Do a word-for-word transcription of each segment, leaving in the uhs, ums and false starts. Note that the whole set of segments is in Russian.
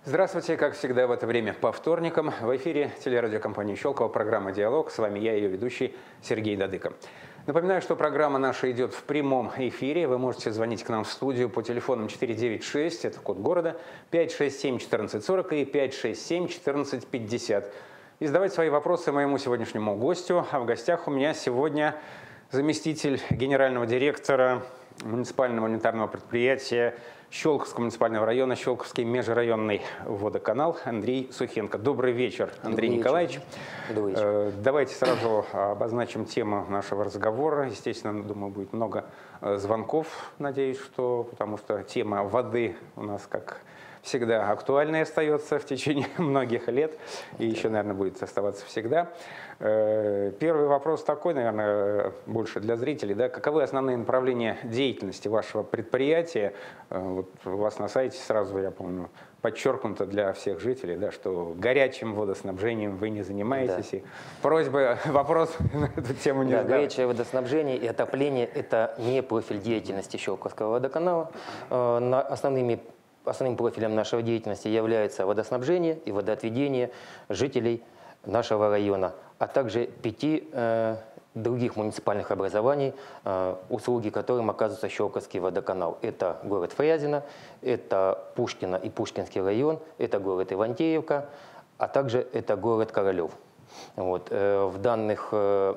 Здравствуйте, как всегда в это время по вторникам. В эфире телерадиокомпании «Щелково» программа «Диалог». С вами я, ее ведущий Сергей Дадыко. Напоминаю, что программа наша идет в прямом эфире. Вы можете звонить к нам в студию по телефонам четыре девять шесть, это код города, пять шесть семь четырнадцать сорок и пять шесть семь четырнадцать пятьдесят. И задавать свои вопросы моему сегодняшнему гостю. А в гостях у меня сегодня заместитель генерального директора муниципального унитарного предприятия Щелковского муниципального района, Щелковский межрайонный водоканал Андрей Сухенко. Добрый вечер, Андрей Добрый Николаевич. Вечер. Добрый вечер. Давайте сразу обозначим тему нашего разговора. Естественно, думаю, будет много звонков, надеюсь, что, потому что тема воды у нас, как всегда, актуальной остается в течение многих лет и еще, наверное, будет оставаться всегда. Первый вопрос такой, наверное, больше для зрителей. Да? Каковы основные направления деятельности вашего предприятия? Вот у вас на сайте сразу, я помню, подчеркнуто для всех жителей, да, что горячим водоснабжением вы не занимаетесь. Да. И просьба, вопрос на эту тему не да, задавать. Горячее водоснабжение и отопление – это не профиль деятельности Щелковского водоканала. Основными Основным профилем нашей деятельности является водоснабжение и водоотведение жителей нашего района, а также пяти э, других муниципальных образований, э, услуги которым оказывается Щелковский водоканал. Это город Фрязино, это Пушкино и Пушкинский район, это город Ивантеевка, а также это город Королев. Вот. Э, в данных э,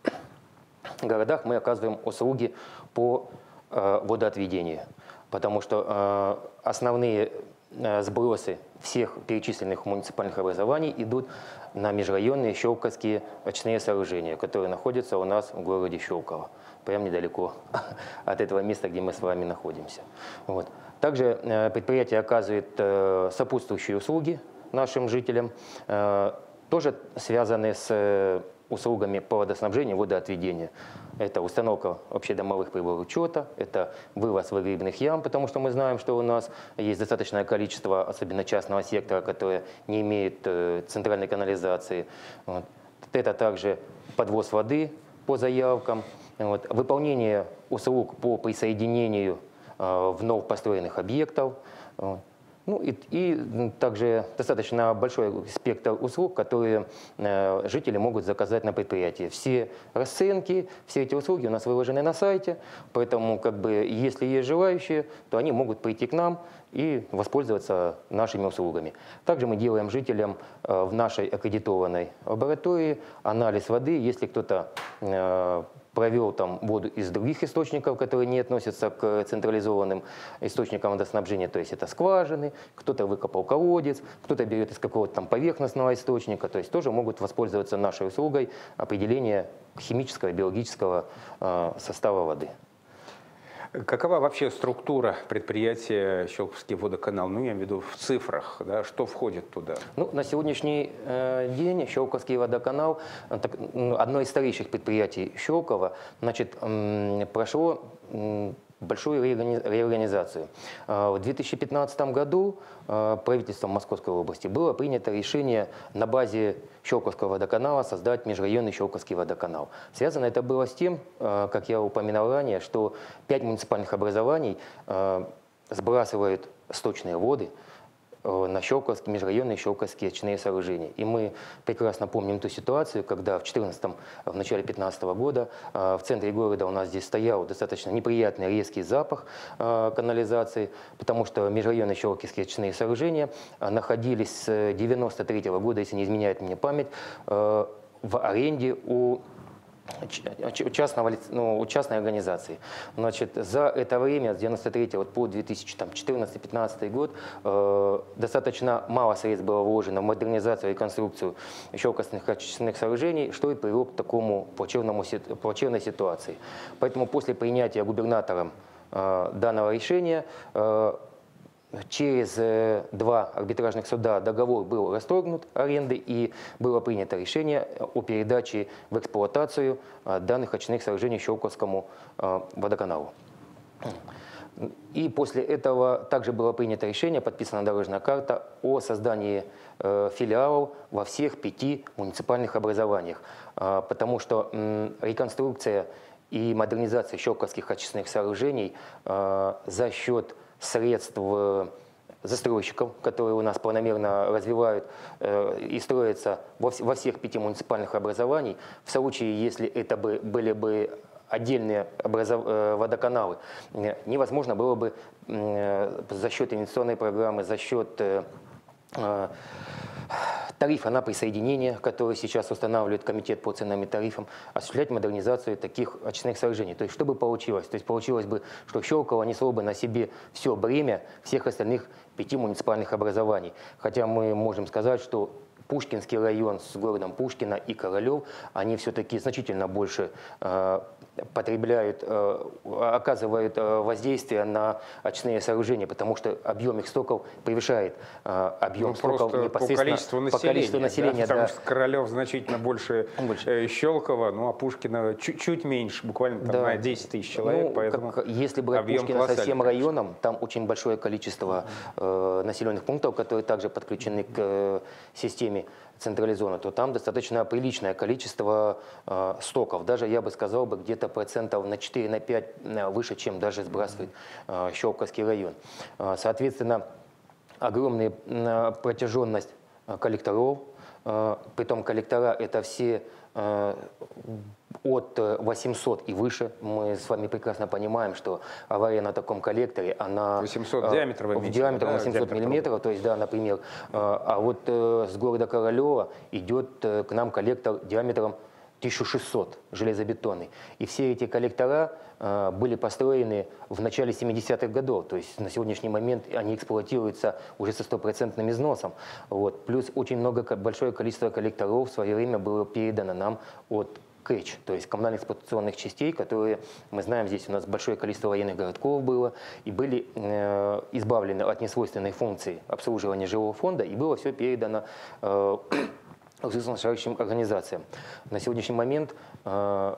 городах мы оказываем услуги по э, водоотведению. Потому что э, основные э, сбросы всех перечисленных муниципальных образований идут на межрайонные щелковские очистные сооружения, которые находятся у нас в городе Щелково, прямо недалеко от этого места, где мы с вами находимся. Вот. Также э, предприятие оказывает э, сопутствующие услуги нашим жителям, э, тоже связанные с э, услугами по водоснабжению и водоотведению. Это установка общедомовых приборов учета, это вывоз выгребных ям, потому что мы знаем, что у нас есть достаточное количество, особенно частного сектора, которое не имеет э, центральной канализации. Вот. Это также подвоз воды по заявкам, вот. Выполнение услуг по присоединению э, вновь построенных объектов. Вот. Ну и, и также достаточно большой спектр услуг, которые э, жители могут заказать на предприятии. Все расценки, все эти услуги у нас выложены на сайте, поэтому как бы, если есть желающие, то они могут прийти к нам и воспользоваться нашими услугами. Также мы делаем жителям э, в нашей аккредитованной лаборатории анализ воды, если кто-то э, провел там воду из других источников, которые не относятся к централизованным источникам водоснабжения, то есть это скважины, кто-то выкопал колодец, кто-то берет из какого-то там поверхностного источника, то есть тоже могут воспользоваться нашей услугой определения химического и биологического э, состава воды. Какова вообще структура предприятия Щелковский водоканал? Ну, я имею в виду в цифрах, да, что входит туда? Ну, на сегодняшний э, день Щелковский водоканал, так, одно из старейших предприятий Щелково, значит, э, прошло э, большую реорганизацию. В две тысячи пятнадцатом году правительством Московской области было принято решение на базе Щелковского водоканала создать межрайонный Щелковский водоканал. Связано это было с тем, как я упоминал ранее, что пять муниципальных образований сбрасывают сточные воды на Щелковские, межрайонные Щелковские очистные сооружения. И мы прекрасно помним ту ситуацию, когда в четырнадцатом, в начале пятнадцатого года в центре города у нас здесь стоял достаточно неприятный резкий запах канализации, потому что межрайонные Щелковские очистные сооружения находились с девяносто третьего года, если не изменяет мне память, в аренде у Частного, ну, у частной организации. Значит, за это время, с девяносто третьего по две тысячи четырнадцатый-пятнадцатый год, э, достаточно мало средств было вложено в модернизацию и реконструкцию щелковских очистных сооружений, что и привело к такому плачевному, плачевной ситуации. Поэтому после принятия губернатором э, данного решения э, через два арбитражных суда договор был расторгнут аренды и было принято решение о передаче в эксплуатацию данных очистных сооружений Щелковскому водоканалу. И после этого также было принято решение, подписана дорожная карта о создании филиалов во всех пяти муниципальных образованиях, потому что реконструкция и модернизация щелковских очистных сооружений за счет средств застройщиков, которые у нас планомерно развивают э, и строятся во, вс во всех пяти муниципальных образований. В случае, если это бы, были бы отдельные образов... водоканалы, невозможно было бы за счет инвестиционной программы, за счет тарифа на присоединение, который сейчас устанавливает комитет по ценам и тарифам, осуществлять модернизацию таких очистных сооружений. То есть, что бы получилось? То есть, получилось бы, что Щелково несло бы на себе все бремя всех остальных пяти муниципальных образований. Хотя мы можем сказать, что Пушкинский район с городом Пушкина и Королев, они все-таки значительно больше э, потребляют, э, оказывают э, воздействие на очистные сооружения, потому что объем их стоков превышает э, объем ну, стоков непосредственно по количеству населения. По количеству населения да, потому да. что Королев значительно больше, больше. Щелково, ну а Пушкина чуть-чуть меньше, буквально там, да. на десять тысяч человек. Ну, поэтому как, если брать Пушкина со всем районом, там очень большое количество э, населенных пунктов, которые также подключены к э, системе централизованно, то там достаточно приличное количество э, стоков. Даже, я бы сказал, бы где-то процентов на четыре на пять э, выше, чем даже сбрасывает э, Щелковский район. Э, соответственно, огромная э, протяженность э, коллекторов. Э, притом коллектора это все э, от восьмисот и выше. Мы с вами прекрасно понимаем, что авария на таком коллекторе, она восемьсот диаметр, вы в диаметре да, восемьсот миллиметров, то есть, да, например, а вот с города Королева идет к нам коллектор диаметром тысяча шестьсот, железобетонный. И все эти коллектора были построены в начале семидесятых годов, то есть на сегодняшний момент они эксплуатируются уже со стопроцентным износом. Вот. Плюс очень много, большое количество коллекторов в свое время было передано нам от КЭЧ, то есть коммунальных эксплуатационных частей, которые, мы знаем, здесь у нас большое количество военных городков было, и были э, избавлены от несвойственной функции обслуживания жилого фонда, и было все передано э, государственным организациям. На сегодняшний момент э,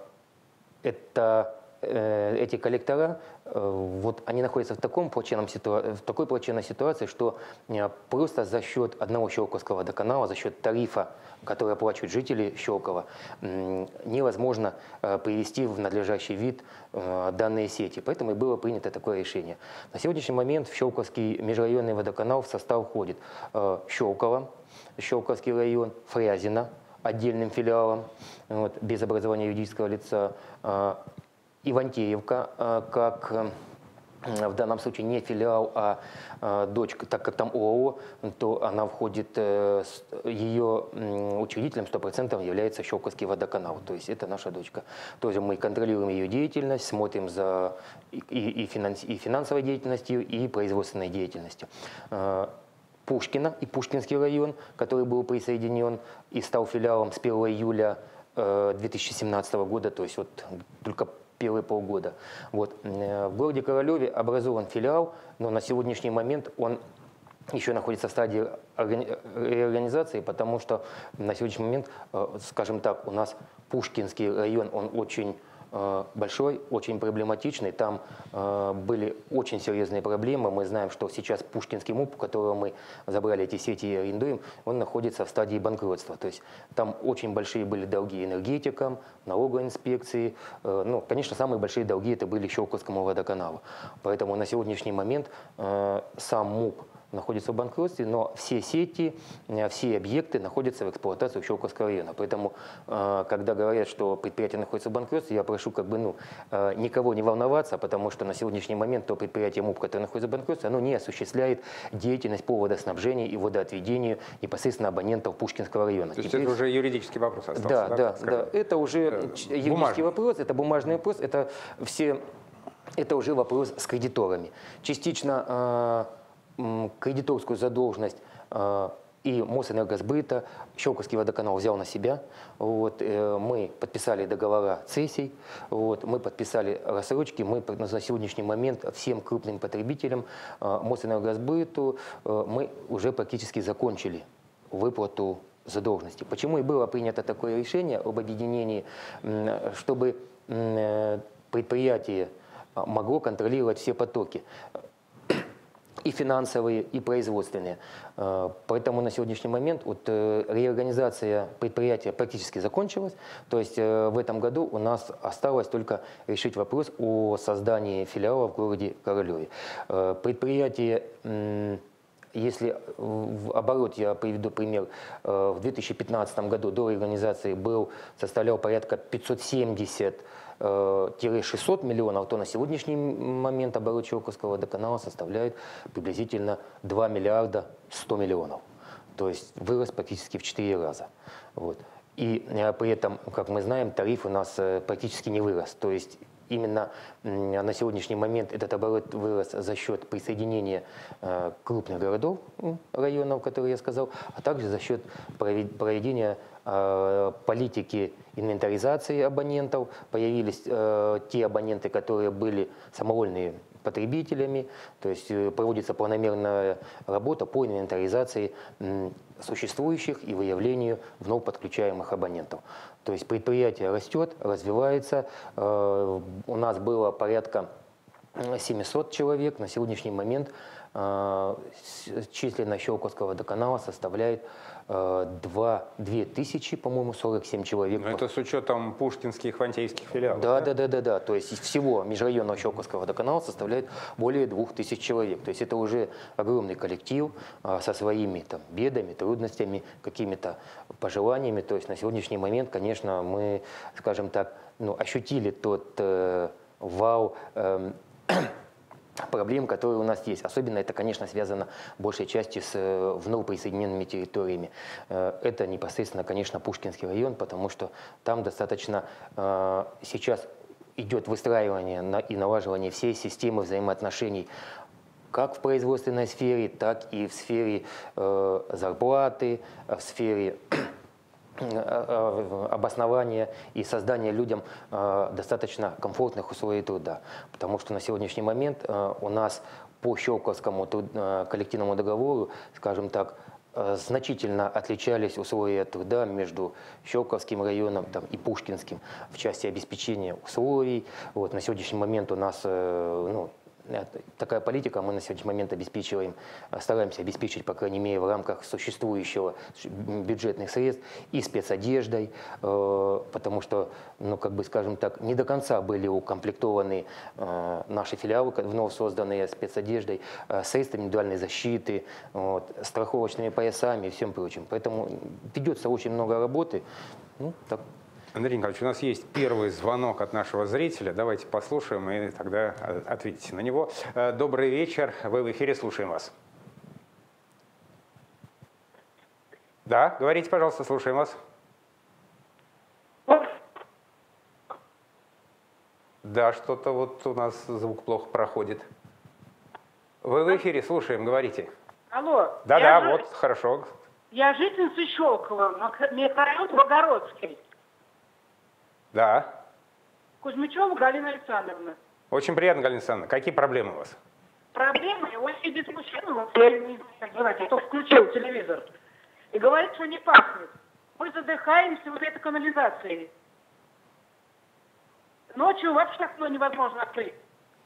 это, э, эти коллектора, э, вот они находятся в, таком плачевном ситуа- в такой плачевной ситуации, что э, просто за счет одного Щелковского водоканала, за счет тарифа, которые оплачивают жители Щелкова, невозможно привести в надлежащий вид данные сети. Поэтому и было принято такое решение. На сегодняшний момент в Щелковский межрайонный водоканал в состав входит Щелково, Щелковский район, Фрязино отдельным филиалом, вот, без образования юридического лица, Ивантеевка как... в данном случае не филиал, а э, дочка, так как там ОАО, то она входит, э, с, ее э, учредителем сто процентов является Щелковский водоканал, то есть это наша дочка. Тоже мы контролируем ее деятельность, смотрим за и, и, финанс, и финансовой деятельностью, и производственной деятельностью. Э, Пушкино и Пушкинский район, который был присоединен и стал филиалом с первого июля э, две тысячи семнадцатого года, то есть вот только первые полгода. Вот. В городе Королеве образован филиал, но на сегодняшний момент он еще находится в стадии реорганизации, потому что на сегодняшний момент, скажем так, у нас Пушкинский район, он очень большой, очень проблематичный. Там были очень серьезные проблемы. Мы знаем, что сейчас Пушкинский МУП, у которого мы забрали эти сети и арендуем, он находится в стадии банкротства. То есть там очень большие были долги энергетикам, налоговой инспекции. Ну, конечно, самые большие долги это были Щелковскому водоканалу. Поэтому на сегодняшний момент сам МУП находится в банкротстве, но все сети, все объекты находятся в эксплуатации в Щелковского района. Поэтому, когда говорят, что предприятие находится в банкротстве, я прошу как бы, ну, никого не волноваться, потому что на сегодняшний момент то предприятие МУП, которое находится в банкротстве, оно не осуществляет деятельность по водоснабжению и водоотведению непосредственно абонентов Пушкинского района. То есть Теперь... это уже юридический вопрос остался? Да, да, да, да. Это уже юридический бумажный вопрос, это бумажный вопрос, это все, это уже вопрос с кредиторами. Частично кредиторскую задолженность э, и Мосэнергосбыта Щелковский водоканал взял на себя. Вот, э, мы подписали договора цессий, вот, мы подписали рассрочки. Мы на сегодняшний момент всем крупным потребителям э, Мосэнергосбыту э, мы уже практически закончили выплату задолженности. Почему и было принято такое решение об объединении, э, чтобы э, предприятие могло контролировать все потоки. И финансовые, и производственные. Поэтому на сегодняшний момент вот реорганизация предприятия практически закончилась. То есть в этом году у нас осталось только решить вопрос о создании филиала в городе Королеве. Предприятие если в оборот, я приведу пример, в две тысячи пятнадцатом году до реорганизации был, составлял порядка пятьсот семьдесят шестьсот миллионов, то на сегодняшний момент оборот Щелковского водоканала составляет приблизительно два миллиарда сто миллионов. То есть вырос практически в четыре раза. Вот. И при этом, как мы знаем, тариф у нас практически не вырос. То есть именно на сегодняшний момент этот оборот вырос за счет присоединения крупных городов, районов, которые я сказал, а также за счет проведения политики инвентаризации абонентов. Появились те абоненты, которые были самовольные потребителями, то есть проводится планомерная работа по инвентаризации существующих и выявлению вновь подключаемых абонентов. То есть предприятие растет, развивается. У нас было порядка семисот человек. На сегодняшний момент численность Щелковского водоканала составляет две тысячи, по-моему, сорок семь человек. Но это с учетом пушкинских, фантейских филиалов? Да, да, да, да, да. То есть всего межрайонного Щелковского водоканала составляет более двух тысяч человек. То есть это уже огромный коллектив а, со своими там бедами, трудностями, какими-то пожеланиями. То есть на сегодняшний момент, конечно, мы, скажем так, ну, ощутили тот э, вал э, проблем, которые у нас есть. Особенно это, конечно, связано большей частью с вновь присоединенными территориями. Это непосредственно, конечно, Пушкинский район, потому что там достаточно э, сейчас идет выстраивание и налаживание всей системы взаимоотношений как в производственной сфере, так и в сфере э, зарплаты, в сфере обоснования и создания людям э, достаточно комфортных условий труда. Потому что на сегодняшний момент э, у нас по Щелковскому э, коллективному договору, скажем так, э, значительно отличались условия труда между Щелковским районом там, и Пушкинским в части обеспечения условий. Вот, на сегодняшний момент у нас э, ну, такая политика, мы на сегодняшний момент обеспечиваем, стараемся обеспечить, по крайней мере, в рамках существующего бюджетных средств и спецодеждой, потому что, ну, как бы, скажем так, не до конца были укомплектованы наши филиалы, вновь созданные спецодеждой, средствами индивидуальной защиты, вот, страховочными поясами и всем прочим. Поэтому ведется очень много работы. Ну, так. Андрей Николаевич, у нас есть первый звонок от нашего зрителя. Давайте послушаем и тогда ответите на него. Добрый вечер. Вы в эфире, слушаем вас. Да, говорите, пожалуйста, слушаем вас. Да, что-то вот у нас звук плохо проходит. Вы в эфире, слушаем, говорите. Алло. Да-да, ж... вот, хорошо. Я жительница Щелково, микрорайон Богородский. Да. Кузьмичева Галина Александровна. Очень приятно, Галина Александровна. Какие проблемы у вас? Проблемы? Он сидит мужчина, я не знаю, кто включил телевизор, и говорит, что не пахнет. Мы задыхаемся вот этой канализацией. Ночью вообще окно невозможно открыть.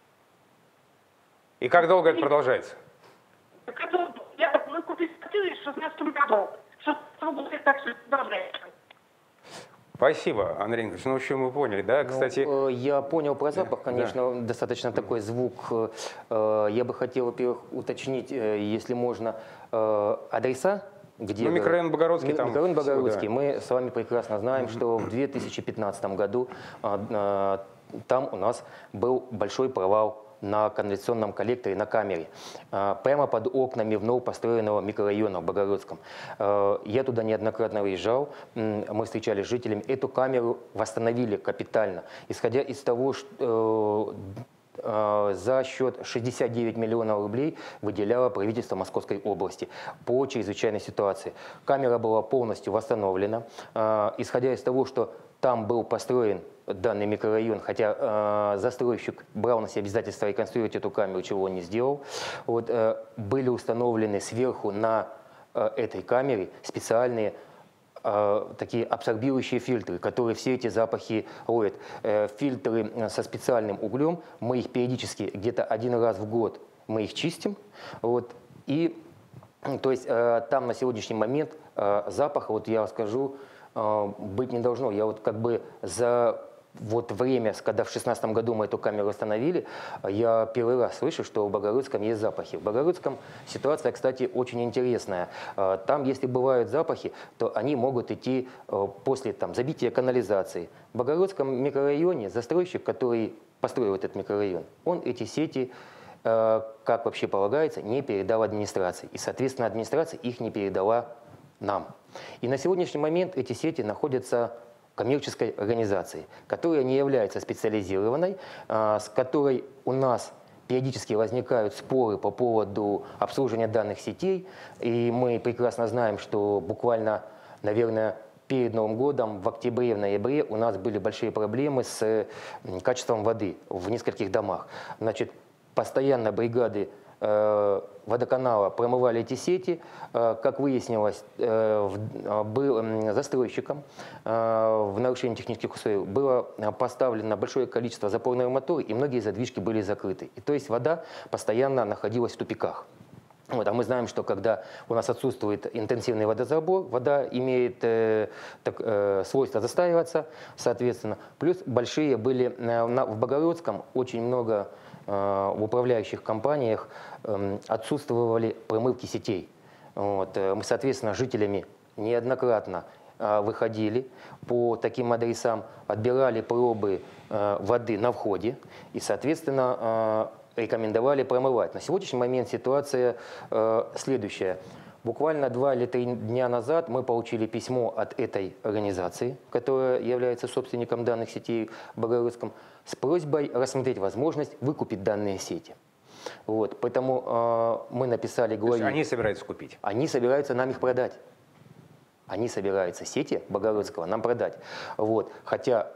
И как долго это продолжается? Я, мы купили квартиру в шестнадцатом году. В шестнадцатом году так все продолжается. Спасибо, Андрей Николаевич. Ну, в общем, мы поняли, да? Кстати, ну, я понял про запах, конечно, да. Достаточно такой звук. Я бы хотел, во-первых, уточнить, если можно, адреса. Где ну, микрорайон Богородский. Там микрорайон Богородский. Всего, да. Мы с вами прекрасно знаем, что в две тысячи пятнадцатом году там у нас был большой провал на канализационном коллекторе, на камере, прямо под окнами вновь построенного микрорайона в Богородском. Я туда неоднократно выезжал, мы встречались с жителями. Эту камеру восстановили капитально, исходя из того, что за счет шестидесяти девяти миллионов рублей выделяло правительство Московской области по чрезвычайной ситуации. Камера была полностью восстановлена, исходя из того, что там был построен данный микрорайон, хотя э, застройщик брал на себя обязательство реконструировать эту камеру, чего он не сделал. Вот, э, были установлены сверху на э, этой камере специальные э, такие абсорбирующие фильтры, которые все эти запахи ловят. Э, фильтры со специальным углем, мы их периодически, где-то один раз в год, мы их чистим. Вот, и, то есть э, там на сегодняшний момент э, запаха, вот я скажу, быть не должно. Я вот как бы за вот время, когда в шестнадцатом году мы эту камеру установили, я первый раз слышу, что в Богородском есть запахи. В Богородском ситуация, кстати, очень интересная. Там, если бывают запахи, то они могут идти после там, забития канализации. В Богородском микрорайоне застройщик, который построил этот микрорайон, он эти сети, как вообще полагается, не передал администрации. И, соответственно, администрация их не передала нам. И на сегодняшний момент эти сети находятся коммерческой организации, которая не является специализированной, с которой у нас периодически возникают споры по поводу обслуживания данных сетей. И мы прекрасно знаем, что буквально, наверное, перед Новым годом, в октябре, в ноябре у нас были большие проблемы с качеством воды в нескольких домах. Значит, постоянно бригады водоканала промывали эти сети. Как выяснилось, был застройщиком в нарушении технических условий было поставлено большое количество запорных моторов, и многие задвижки были закрыты. И то есть вода постоянно находилась в тупиках. Вот, а мы знаем, что когда у нас отсутствует интенсивный водозабор, вода имеет э, так, э, свойство застаиваться, соответственно. Плюс большие были э, на, в Богородском очень много э, в управляющих компаниях э, отсутствовали промывки сетей. Вот, э, мы, соответственно, жителями неоднократно э, выходили по таким адресам, отбирали пробы э, воды на входе и, соответственно, э, рекомендовали промывать. На сегодняшний момент ситуация э, следующая. Буквально два или три дня назад мы получили письмо от этой организации, которая является собственником данных сетей в Богородском, с просьбой рассмотреть возможность выкупить данные сети. Вот, поэтому э, мы написали главе. Они собираются купить? Они собираются нам их продать. Они собираются сети Богородского нам продать. Вот, хотя...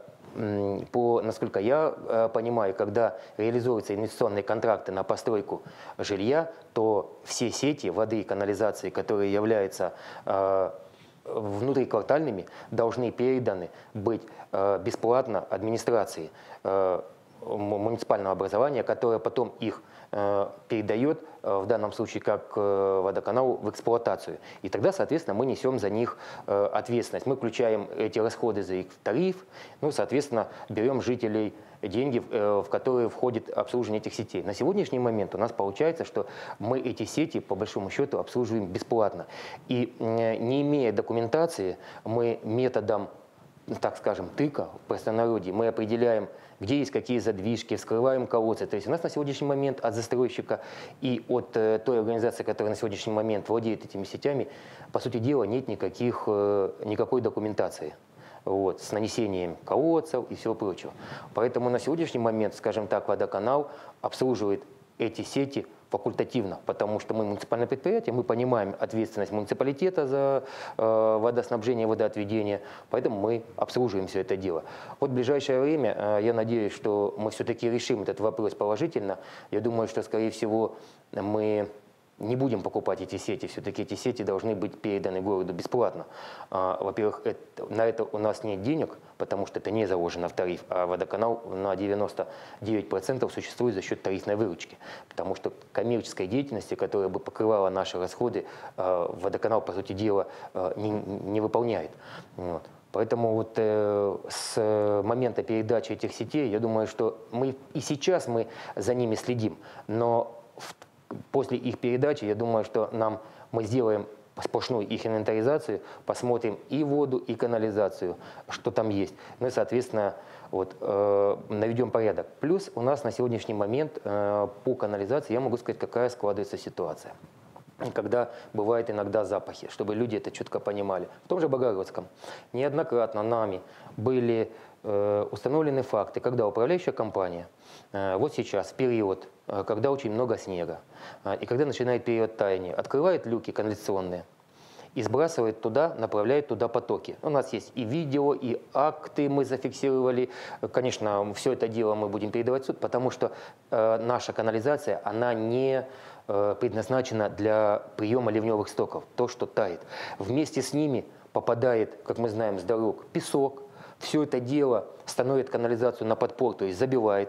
По, насколько я э, понимаю, когда реализуются инвестиционные контракты на постройку жилья, то все сети воды и канализации, которые являются э, внутриквартальными, должны переданы быть э, бесплатно администрации э, муниципального образования, которое потом их э, передает, э, в данном случае как э, водоканалу, в эксплуатацию. И тогда, соответственно, мы несем за них э, ответственность. Мы включаем эти расходы за их тариф, ну, соответственно, берем жителей деньги, э, в которые входит обслуживание этих сетей. На сегодняшний момент у нас получается, что мы эти сети, по большому счету, обслуживаем бесплатно. И э, не имея документации, мы методом, так скажем, тыка в простонародье, мы определяем, где есть какие задвижки, вскрываем колодцы. То есть у нас на сегодняшний момент от застройщика и от э, той организации, которая на сегодняшний момент владеет этими сетями, по сути дела, нет никаких, э, никакой документации. Вот, с нанесением колодцев и всего прочего. Поэтому на сегодняшний момент, скажем так, водоканал обслуживает эти сети факультативно, потому что мы муниципальное предприятие, мы понимаем ответственность муниципалитета за э, водоснабжение, водоотведение, поэтому мы обслуживаем все это дело. Вот в ближайшее время, э, я надеюсь, что мы все-таки решим этот вопрос положительно. Я думаю, что, скорее всего, мы не будем покупать эти сети, все-таки эти сети должны быть переданы городу бесплатно. А, во-первых, это, на это у нас нет денег, потому что это не заложено в тариф, а водоканал на девяносто девять процентов существует за счет тарифной выручки. Потому что коммерческой деятельности, которая бы покрывала наши расходы, а, водоканал, по сути дела, а, не, не выполняет. Вот. Поэтому вот э, с момента передачи этих сетей, я думаю, что мы и сейчас мы за ними следим, но в после их передачи, я думаю, что нам, мы сделаем сплошную их инвентаризацию, посмотрим и воду, и канализацию, что там есть. Ну и, соответственно, вот, э, наведем порядок. Плюс у нас на сегодняшний момент э, по канализации, я могу сказать, какая складывается ситуация. Когда бывают иногда запахи, чтобы люди это четко понимали. В том же Богородском неоднократно нами были э, установлены факты, когда управляющая компания э, вот сейчас, в период, э, когда очень много снега, э, и когда начинает период таяния, открывает люки канализационные и сбрасывает туда, направляет туда потоки. У нас есть и видео, и акты мы зафиксировали. Конечно, все это дело мы будем передавать в суд, потому что э, наша канализация, она не предназначена для приема ливневых стоков, то, что тает. Вместе с ними попадает, как мы знаем, с дорог песок. Все это дело становит канализацию на подпор, то есть забивает.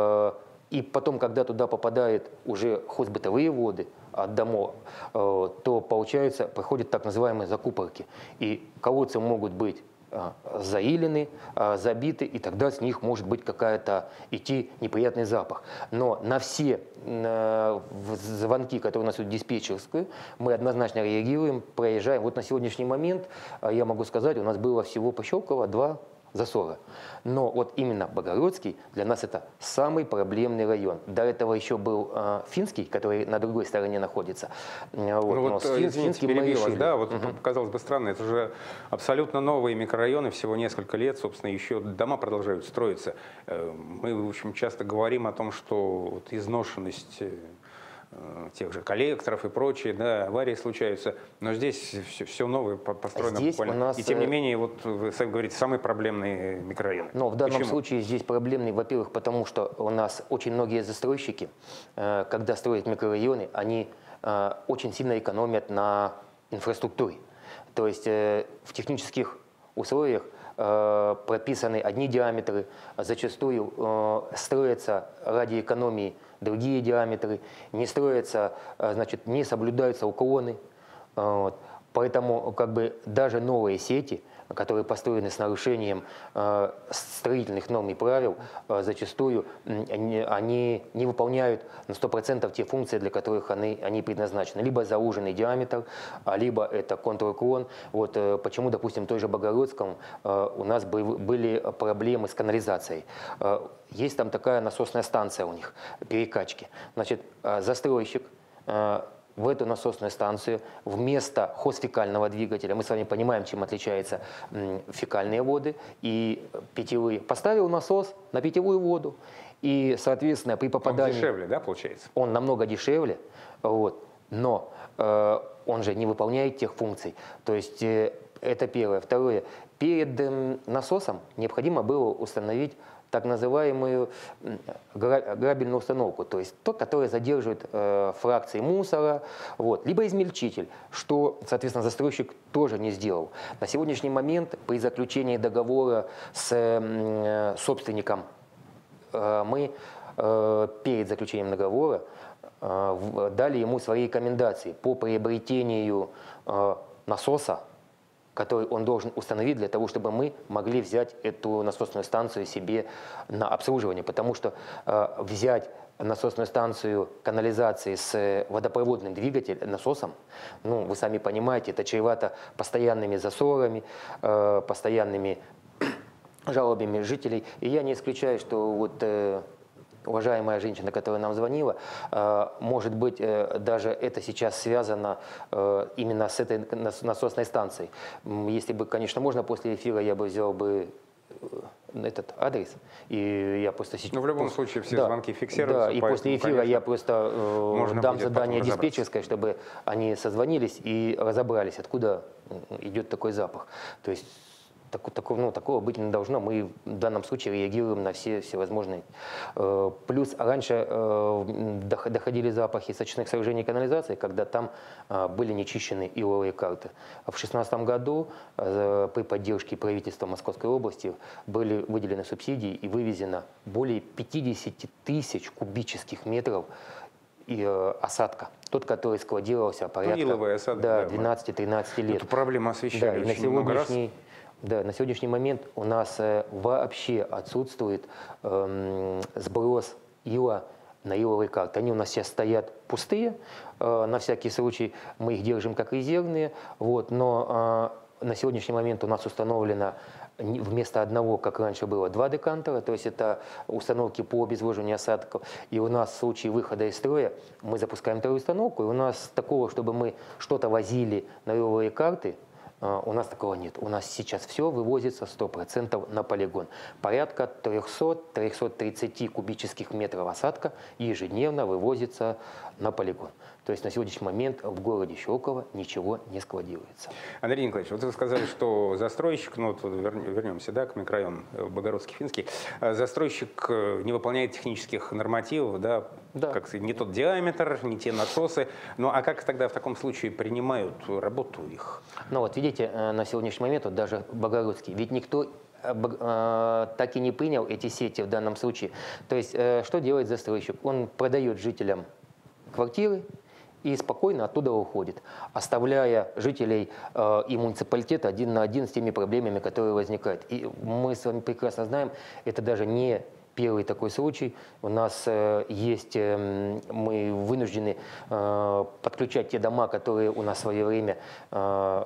И потом, когда туда попадает уже хоть бытовые воды от домов, то, получается, проходят так называемые закупорки. И колодцы могут быть заилены, забиты, и тогда с них может быть какая-то идти неприятный запах. Но на все звонки, которые у нас идут в диспетчерскую, мы однозначно реагируем, проезжаем. Вот на сегодняшний момент, я могу сказать, у нас было всего по Щелково два засора. Но вот именно Богородский для нас это самый проблемный район. До этого еще был э, Финский, который на другой стороне находится. Вот, ну вот, Фин, извините, перебил вас, да, вот угу. Казалось бы странно, это же абсолютно новые микрорайоны, всего несколько лет, собственно, еще дома продолжают строиться. Мы, в общем, часто говорим о том, что вот изношенность тех же коллекторов и прочее, да, аварии случаются, но здесь все, все новое построено здесь буквально. У нас... И тем не менее, вот вы сами говорите, самый проблемный микрорайон. Но в данном Почему? случае здесь проблемный, во-первых, потому что у нас очень многие застройщики, когда строят микрорайоны, они очень сильно экономят на инфраструктуре. То есть в технических условиях прописаны одни диаметры, зачастую строятся ради экономии другие диаметры, не строятся, значит, не соблюдаются уклоны. Вот. Поэтому как бы даже новые сети, которые построены с нарушением э, строительных норм и правил, э, зачастую они, они не выполняют на сто процентов те функции, для которых они, они предназначены. Либо зауженный диаметр, либо это контруклон. Вот, э, почему, допустим, в той же Богородском э, у нас бы, были проблемы с канализацией. Э, есть там такая насосная станция у них, перекачки. Значит, э, застройщик э, в эту насосную станцию вместо хозфекального двигателя, мы с вами понимаем, чем отличаются фекальные воды и питьевые, поставил насос на питьевую воду. И, соответственно, при попадании... Он дешевле, да, получается? Он намного дешевле, вот, но э, он же не выполняет тех функций. То есть э, это первое. Второе. Перед э, насосом необходимо было установить так называемую грабельную установку, то есть тот, который задерживает э, фракции мусора, вот, либо измельчитель, что, соответственно, застройщик тоже не сделал. На сегодняшний момент при заключении договора с э, собственником э, мы э, перед заключением договора э, дали ему свои рекомендации по приобретению э, насоса, который он должен установить для того, чтобы мы могли взять эту насосную станцию себе на обслуживание. Потому что э, взять насосную станцию канализации с водопроводным двигателем, насосом, ну, вы сами понимаете, это чревато постоянными засорами, э, постоянными жалобами жителей. И я не исключаю, что вот... Э, уважаемая женщина, которая нам звонила, может быть, даже это сейчас связано именно с этой насосной станцией. Если бы, конечно, можно, после эфира я бы взял бы этот адрес. И я просто сейчас... Но в любом случае все да, звонки фиксируются. Да, и после эфира я просто э, дам задание диспетчерской, чтобы они созвонились и разобрались, откуда идет такой запах. То есть Так, такого, ну, такого быть не должно. Мы в данном случае реагируем на все всевозможные. Плюс раньше доходили запахи с очистных сооружений канализации, когда там были нечищены иловые карты. В две тысячи шестнадцатом году при поддержке правительства Московской области были выделены субсидии и вывезено более пятидесяти тысяч кубических метров и осадка. Тот, который складировался порядка осадок, да, да, двенадцати-тринадцати лет. Эту проблему освещали да, очень много раз. Да, на сегодняшний момент у нас э, вообще отсутствует э, сброс ила на иловые карты. Они у нас сейчас стоят пустые, э, на всякий случай мы их держим как резервные, вот, но э, на сегодняшний момент у нас установлено вместо одного, как раньше было, два декантера, то есть это установки по обезвоживанию осадков. И у нас в случае выхода из строя мы запускаем вторую установку, и у нас такого, чтобы мы что-то возили на иловые карты, у нас такого нет. У нас сейчас все вывозится сто процентов на полигон. Порядка трёхсот-трёхсот тридцати кубических метров осадка ежедневно вывозится на полигон. То есть на сегодняшний момент в городе Щелково ничего не складируется. Андрей Николаевич, вот вы сказали, что застройщик, ну вот вернемся, да, к микрорайону Богородский, Финский, застройщик не выполняет технических нормативов, да, да. Как не тот диаметр, не те насосы. Ну а как тогда в таком случае принимают работу их? Ну вот видите, на сегодняшний момент вот даже Богородский, ведь никто так и не принял эти сети в данном случае. То есть что делает застройщик? Он продает жителям квартиры и спокойно оттуда уходит, оставляя жителей э, и муниципалитета один на один с теми проблемами, которые возникают. И мы с вами прекрасно знаем, это даже не первый такой случай. У нас э, есть, э, мы вынуждены э, подключать те дома, которые у нас в свое время э,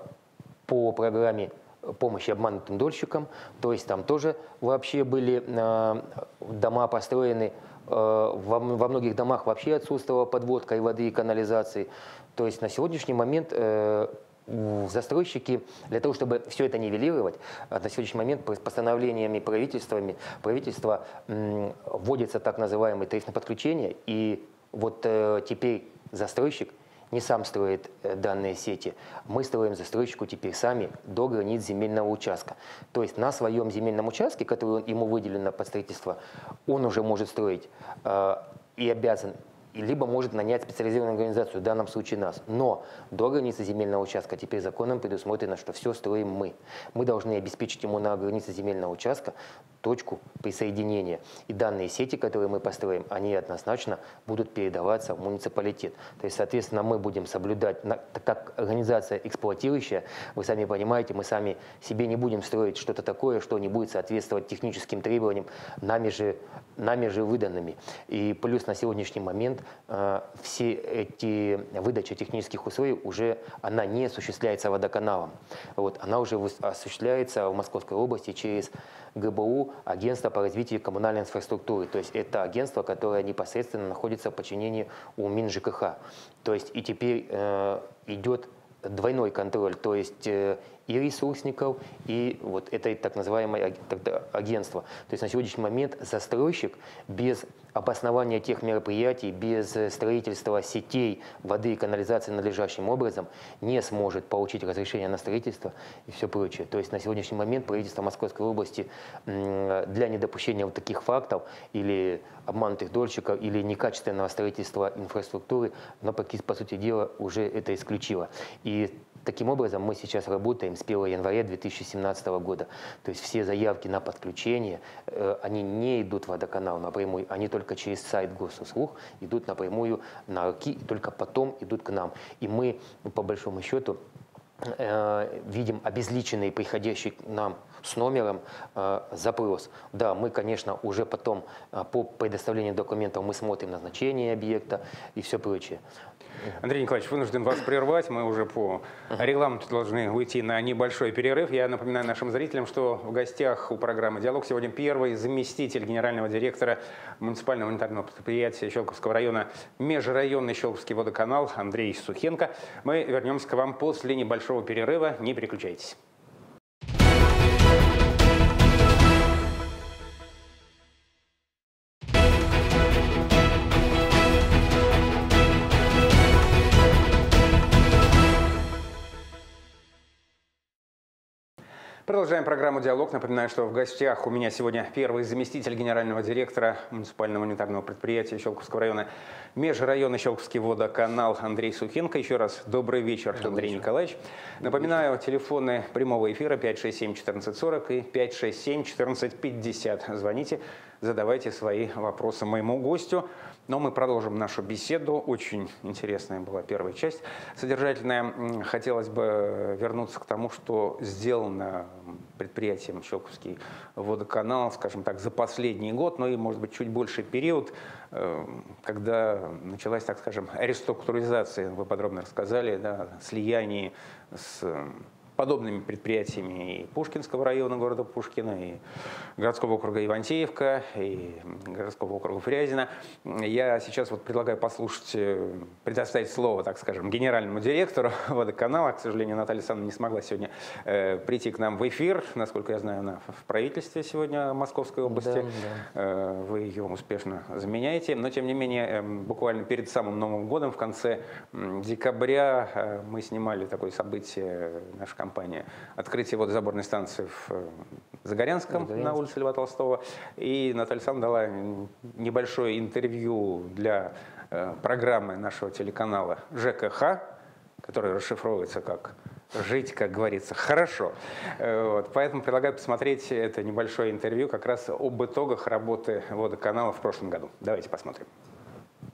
по программе помощи обманутым дольщикам, то есть там тоже вообще были э, дома построены, э, во, во многих домах вообще отсутствовала подводка и воды, и канализации. То есть на сегодняшний момент э, застройщики, для того, чтобы все это нивелировать, на сегодняшний момент постановлениями правительствами, правительства м, вводится так называемое тарифное подключение, и вот э, теперь застройщик не сам строит э, данные сети, мы строим застройщику теперь сами до границ земельного участка. То есть на своем земельном участке, который ему выделено под строительство, он уже может строить э, и обязан, и либо может нанять специализированную организацию, в данном случае нас. Но до границы земельного участка теперь законом предусмотрено, что все строим мы. Мы должны обеспечить ему на границе земельного участка точку присоединения. И данные сети, которые мы построим, они однозначно будут передаваться в муниципалитет. То есть, соответственно, мы будем соблюдать, так как организация эксплуатирующая, вы сами понимаете, мы сами себе не будем строить что-то такое, что не будет соответствовать техническим требованиям, нами же, нами же выданными. И плюс на сегодняшний момент э, все эти выдачи технических условий уже, она не осуществляется водоканалом. Вот, она уже осуществляется в Московской области через ГБУ, агентство по развитию коммунальной инфраструктуры. То есть это агентство, которое непосредственно находится в подчинении у МинЖКХ. То есть и теперь э, идет двойной контроль, то есть э, и ресурсников, и вот это так называемое агентство. То есть на сегодняшний момент застройщик без обоснования тех мероприятий, без строительства сетей воды и канализации надлежащим образом не сможет получить разрешение на строительство и все прочее. То есть на сегодняшний момент правительство Московской области для недопущения вот таких фактов или обманутых дольщиков, или некачественного строительства инфраструктуры, но по, по сути дела уже это исключило. И таким образом мы сейчас работаем с первого января две тысячи семнадцатого года. То есть все заявки на подключение, э, они не идут в водоканал напрямую, они только через сайт Госуслуг идут напрямую на РКИ, и только потом идут к нам. И мы, по большому счету, э, видим обезличенный приходящий к нам с номером э, запрос. Да, мы, конечно, уже потом э, по предоставлению документов мы смотрим назначение объекта и все прочее. Андрей Николаевич, вынужден вас прервать. Мы уже по регламенту должны уйти на небольшой перерыв. Я напоминаю нашим зрителям, что в гостях у программы «Диалог» сегодня первый заместитель генерального директора муниципального унитарного предприятия Щелковского района, межрайонный Щелковский водоканал Андрей Сухенко. Мы вернемся к вам после небольшого перерыва. Не переключайтесь. Продолжаем программу «Диалог». Напоминаю, что в гостях у меня сегодня первый заместитель генерального директора муниципального унитарного предприятия Щелковского района, межрайонный Щелковский водоканал Андрей Сухенко. Еще раз добрый вечер, добрый Андрей вечер. Николаевич. Напоминаю, телефоны прямого эфира пять шесть семь четырнадцать сорок и пять шесть семь четырнадцать пятьдесят. Звоните, задавайте свои вопросы моему гостю. Но мы продолжим нашу беседу. Очень интересная была первая часть. Содержательная. Хотелось бы вернуться к тому, что сделано предприятием Щелковский водоканал, скажем так, за последний год, но и, может быть, чуть больший период, когда началась, так скажем, реструктуризация, вы подробно рассказали, да, слияние с подобными предприятиями и Пушкинского района города Пушкина, и городского округа Ивантеевка, и городского округа Фрязино. Я сейчас вот предлагаю послушать, предоставить слово, так скажем, генеральному директору водоканала. К сожалению, Наталья Александровна не смогла сегодня э, прийти к нам в эфир. Насколько я знаю, она в правительстве сегодня Московской области. Да, да. Э, вы ее успешно заменяете. Но, тем не менее, э, буквально перед самым Новым годом, в конце э, декабря, э, мы снимали такое событие, наша компания, открытие водозаборной станции в Загорянском, Загорянск. на улице Льва Толстого. И Наталья Александровна дала небольшое интервью для э, программы нашего телеканала ЖКХ, которая расшифровывается как «Жить, как говорится, хорошо». Вот, поэтому предлагаю посмотреть это небольшое интервью как раз об итогах работы водоканала в прошлом году. Давайте посмотрим.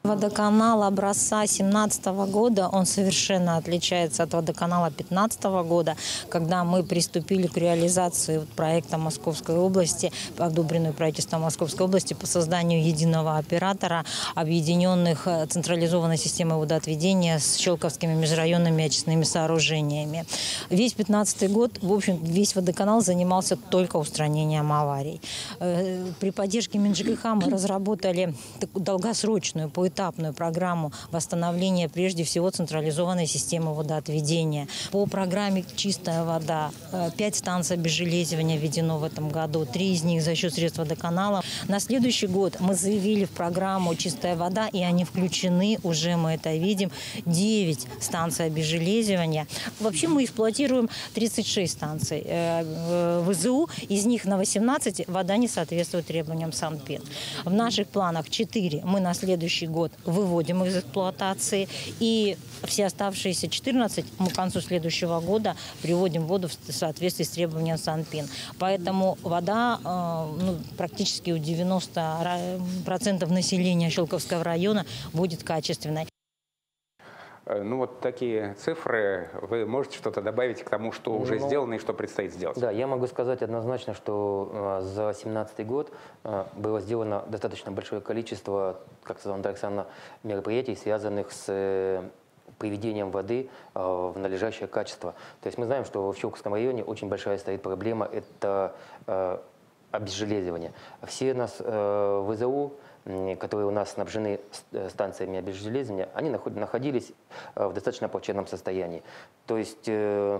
Водоканал образца две тысячи семнадцатого года, он совершенно отличается от водоканала две тысячи пятнадцатого года, когда мы приступили к реализации проекта Московской области, одобренного правительством Московской области по созданию единого оператора объединенных централизованной системы водоотведения с щелковскими межрайонными очистными сооружениями. Весь две тысячи пятнадцатый год, в общем, весь водоканал занимался только устранением аварий. При поддержке МинЖКХ мы разработали долгосрочную, поэтапную программу восстановления, прежде всего, централизованной системы водоотведения. По программе «Чистая вода» пять станций обезжелезивания введено в этом году, три из них за счет средств водоканала. На следующий год мы заявили в программу «Чистая вода», и они включены, уже мы это видим, девять станций обезжелезивания. Вообще мы эксплуатируем тридцать шесть станций вэ зэ у, из них на восемнадцать вода не соответствует требованиям Санпин. В наших планах четыре мы на следующий год выводим из эксплуатации, и все оставшиеся четырнадцать мы к концу следующего года приводим воду в соответствии с требованием Санпин. Поэтому вода ну, практически у девяноста процентов населения Щелковского района будет качественной. Ну вот такие цифры. Вы можете что-то добавить к тому, что уже ну, сделано и что предстоит сделать? Да, я могу сказать однозначно, что э, за две тысячи семнадцатый год э, было сделано достаточно большое количество, как сказала Наталья Александровна, мероприятий, связанных с э, приведением воды э, в надлежащее качество. То есть мы знаем, что в Щелковском районе очень большая стоит проблема – это э, обезжелезивание. Все нас э, вэ зэ у, которые у нас снабжены станциями обезжелезивания, они находились в достаточно плачевном состоянии. То есть э,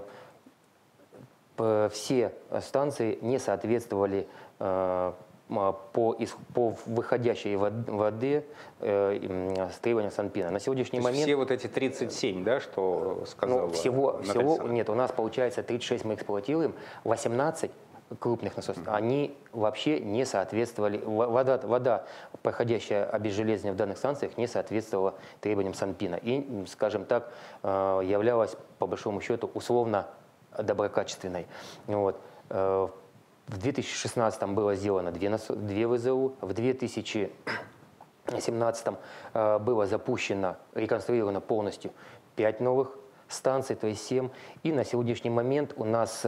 все станции не соответствовали э, по, по выходящей воде э, с требованиям Санпина. На сегодняшний То момент... Все вот эти тридцать семь, да, что сказала ну, всего, всего нет, у нас получается тридцать шесть мы эксплуатируем, восемнадцать крупных насосов, они вообще не соответствовали, вода, вода, проходящая обезжелезивание в данных станциях, не соответствовала требованиям Санпина и, скажем так, являлась, по большому счету, условно доброкачественной. Вот. В две тысячи шестнадцатом было сделано две, две вэ зэ у, в две тысячи семнадцатом было запущено, реконструировано полностью пять новых станций, то есть семь, и на сегодняшний момент у нас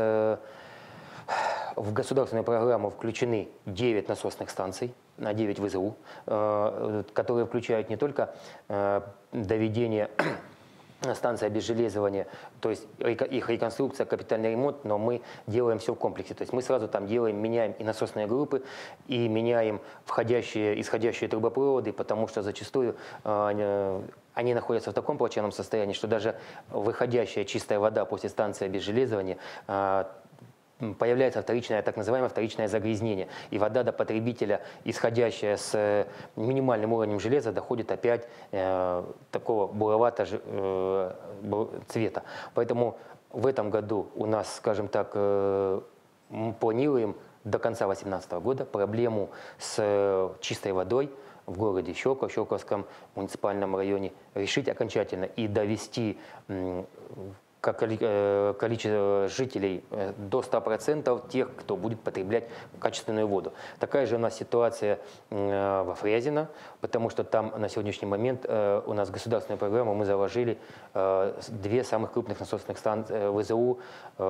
в государственную программу включены девять насосных станций, на девять вэ зэ у, которые включают не только доведение станции обезжелезивания, то есть их реконструкция, капитальный ремонт, но мы делаем все в комплексе. То есть мы сразу там делаем, меняем и насосные группы, и меняем входящие, исходящие трубопроводы, потому что зачастую они находятся в таком плачевном состоянии, что даже выходящая чистая вода после станции обезжелезивания появляется вторичное, так называемое вторичное загрязнение. И вода до потребителя, исходящая с минимальным уровнем железа, доходит опять э, такого буроватого э, цвета. Поэтому в этом году у нас, скажем так, э, мы планируем до конца две тысячи восемнадцатого года проблему с чистой водой в городе Щелково, в Щелковском муниципальном районе решить окончательно и довести э, как количество жителей до ста процентов тех, кто будет потреблять качественную воду. Такая же у нас ситуация во Фрязино, потому что там на сегодняшний момент у нас государственную программу мы заложили две самых крупных насосных станции вэ зэ у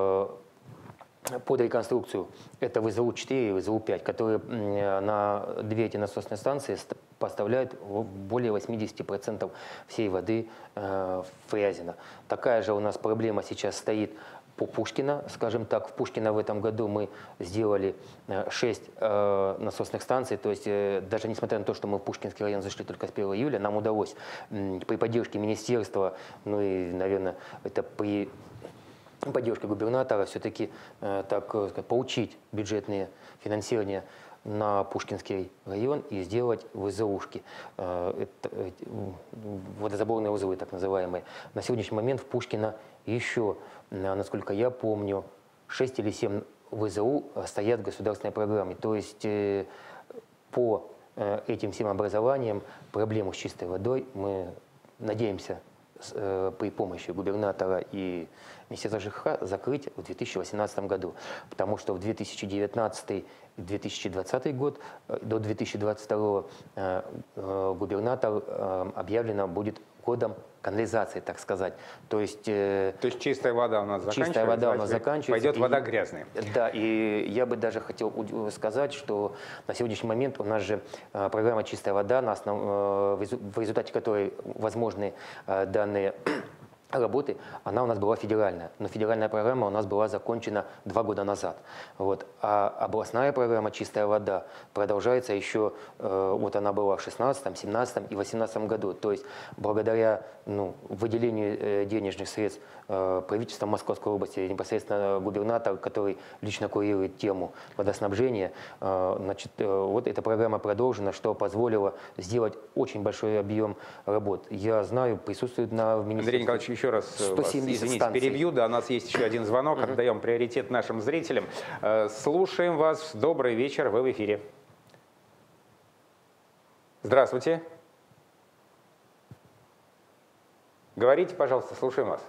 под реконструкцию. Это вэ зэ у четыре и вэ зэ у пять, которые на две эти насосные станции поставляют более восьмидесяти процентов всей воды э, Фрязино. Такая же у нас проблема сейчас стоит по Пушкино. Скажем так, в Пушкино в этом году мы сделали шесть э, насосных станций. То есть э, даже несмотря на то, что мы в Пушкинский район зашли только с первого июля, нам удалось э, при поддержке министерства, ну и, наверное, это при поддержке губернатора все-таки э, так сказать, поучить бюджетные финансирования на Пушкинский район и сделать вэ зэ ушки, э, это, водозаборные вэ зэ у, так называемые. На сегодняшний момент в Пушкино еще, насколько я помню, шесть или семь вэ зэ у стоят в государственной программе. То есть э, по э, этим всем образованиям проблему с чистой водой мы надеемся при помощи губернатора и Министерства ЖКХ закрыть в две тысячи восемнадцатом году. Потому что в две тысячи девятнадцатый — две тысячи двадцатый год, до две тысячи двадцать второго губернатор объявлено будет годом канализации, так сказать. То есть, То есть чистая вода у нас заканчивается, чистая вода у нас заканчивается. Пойдет и, вода грязная. Да, и я бы даже хотел сказать, что на сегодняшний момент у нас же программа «Чистая вода», на основ, в результате которой возможны данные работы, она у нас была федеральная. Но федеральная программа у нас была закончена два года назад. Вот. А областная программа «Чистая вода» продолжается еще, э, вот она была в шестнадцатом, семнадцатом и восемнадцатом году. То есть благодаря ну, выделению э, денежных средств э, правительства Московской области, непосредственно губернатор, который лично курирует тему водоснабжения, э, значит, э, вот эта программа продолжена, что позволило сделать очень большой объем работ. Я знаю, присутствует на в министерстве... Андрей Николаевич, еще раз вас, извините, станций. перебью. Да, у нас есть еще один звонок. Uh-huh. Отдаем приоритет нашим зрителям. Слушаем вас. Добрый вечер. Вы в эфире. Здравствуйте. Говорите, пожалуйста, слушаем вас.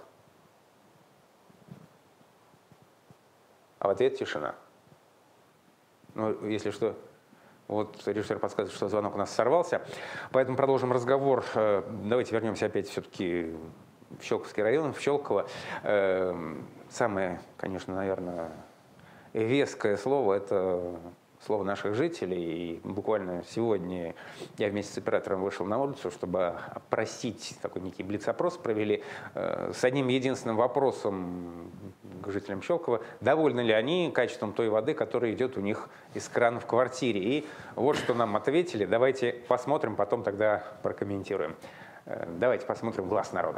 А в ответ тишина. Ну, если что... Вот режиссер подсказывает, что звонок у нас сорвался. Поэтому продолжим разговор. Давайте вернемся опять все-таки в Щелковский район, в Щелково. Самое, конечно, наверное, веское слово – это слово наших жителей. И буквально сегодня я вместе с оператором вышел на улицу, чтобы опросить, такой некий блиц-опрос провели с одним единственным вопросом к жителям Щелкова: довольны ли они качеством той воды, которая идет у них из крана в квартире. И вот что нам ответили. Давайте посмотрим, потом тогда прокомментируем. Давайте посмотрим «Глаз народа».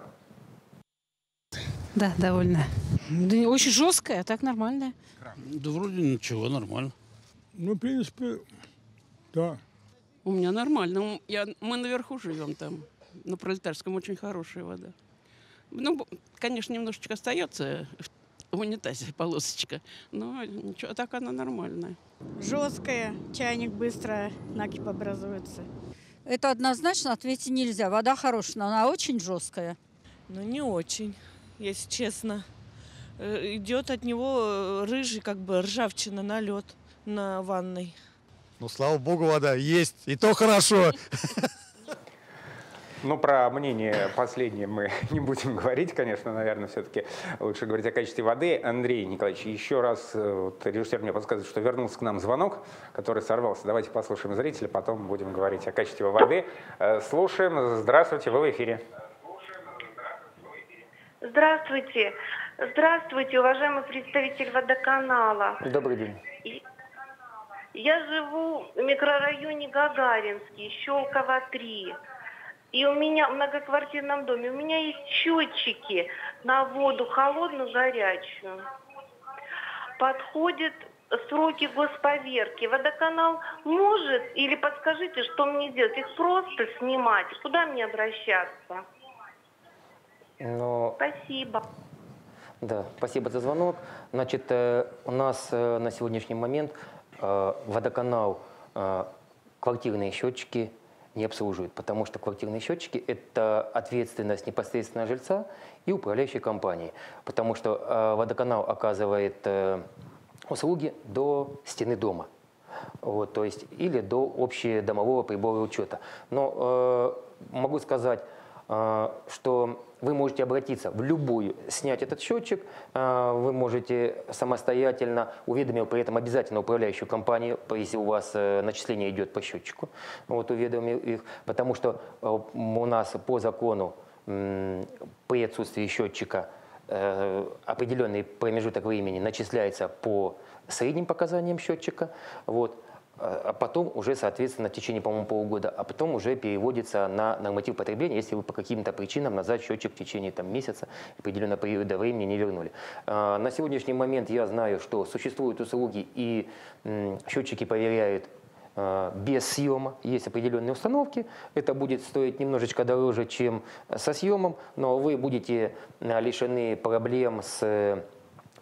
Да, довольно. Да, очень жесткая, а так нормальная. Да вроде ничего, нормально. Ну, в принципе, да. У меня нормально. Я, мы наверху живем там, на Пролетарском, очень хорошая вода. Ну, конечно, немножечко остается в унитазе полосочка, но ничего, так она нормальная. Жесткая, чайник быстро накипь образуется. Это однозначно ответить нельзя. Вода хорошая, но она очень жесткая. Ну, не очень, если честно. Идет от него рыжий, как бы ржавчина, налет на ванной. Ну, слава богу, вода есть, и то хорошо. Ну, про мнение последнее мы не будем говорить, конечно, наверное, все-таки лучше говорить о качестве воды. Андрей Николаевич, еще раз, вот, режиссер мне подсказывает, что вернулся к нам звонок, который сорвался. Давайте послушаем зрителя, потом будем говорить о качестве воды. Слушаем. Здравствуйте, вы в эфире. Здравствуйте. Здравствуйте, уважаемый представитель водоканала. Добрый день. Я живу в микрорайоне Гагаринский, Щелково три. И у меня в многоквартирном доме, у меня есть счетчики на воду холодную, горячую. Подходят сроки госповерки. Водоканал может, или подскажите, что мне делать? Их просто снимать. Куда мне обращаться? Но... Спасибо. Да, спасибо за звонок. Значит, у нас на сегодняшний момент водоканал квартирные счетчики не обслуживает, потому что квартирные счетчики – это ответственность непосредственно жильца и управляющей компании, потому что водоканал оказывает услуги до стены дома, вот, то есть или до общедомового прибора учета. Но э, могу сказать, э, что вы можете обратиться в любую, снять этот счетчик, э, вы можете самостоятельно, уведомив при этом обязательно управляющую компанию, если у вас э, начисление идет по счетчику, вот, уведомив их, потому что э, у нас по закону э, при отсутствии счетчика э, определенный промежуток времени начисляется по средним показаниям счетчика, вот, а потом уже, соответственно, в течение, по-моему, полугода, а потом уже переводится на норматив потребления, если вы по каким-то причинам назад счетчик в течение там, месяца, определенного периода времени не вернули. А, на сегодняшний момент я знаю, что существуют услуги, и м, счетчики проверяют а, без съема. Есть определенные установки. Это будет стоить немножечко дороже, чем со съемом, но вы будете лишены проблем с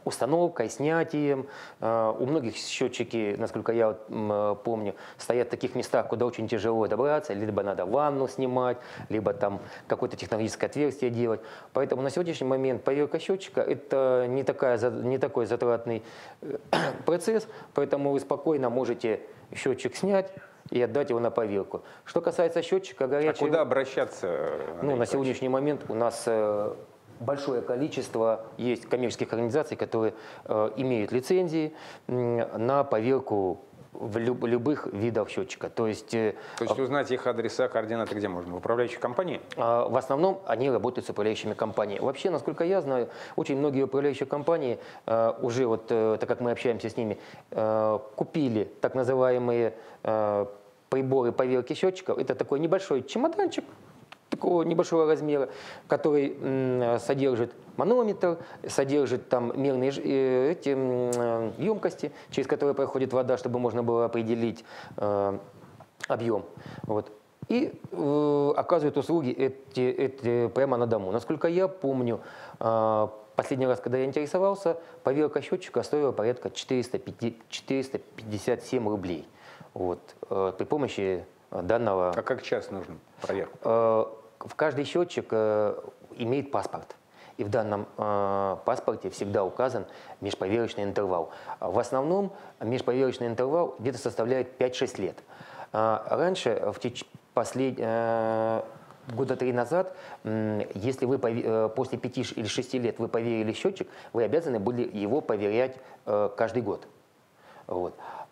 установкой, снятием. У многих счетчики, насколько я вот помню, стоят в таких местах, куда очень тяжело добраться, либо надо ванну снимать, либо там какое-то технологическое отверстие делать. Поэтому на сегодняшний момент поверка счетчика – это не, такая, не такой затратный процесс, поэтому вы спокойно можете счетчик снять и отдать его на поверку. Что касается счетчика горячего... А куда обращаться? Ну, на сегодняшний момент у нас э, большое количество есть коммерческих организаций, которые э, имеют лицензии э, на поверку в люб, любых видов счетчика. То есть, э, То есть узнать их адреса, координаты где можно? В управляющей компании? Э, в основном они работают с управляющими компаниями. Вообще, насколько я знаю, очень многие управляющие компании э, уже, вот, э, так как мы общаемся с ними, э, купили так называемые э, приборы поверки счетчиков. Это такой небольшой чемоданчик, такого небольшого размера, который м, содержит манометр, содержит там мерные э, эти, м, емкости, через которые проходит вода, чтобы можно было определить э, объем. Вот. И э, оказывают услуги эти, эти прямо на дому. Насколько я помню, э, последний раз, когда я интересовался, поверка счетчика стоила порядка четыреста пятьдесят семь рублей. Вот, э, при помощи данного... А как часто нужно проверку? Э, в каждый счетчик э, имеет паспорт. И в данном э, паспорте всегда указан межповерочный интервал. В основном межповерочный интервал где-то составляет пять-шесть лет. Э, раньше, в теч... послед... э, года три назад, э, если вы пове... после пяти или шести лет вы поверили счетчик, вы обязаны были его проверять э, каждый год. Вот.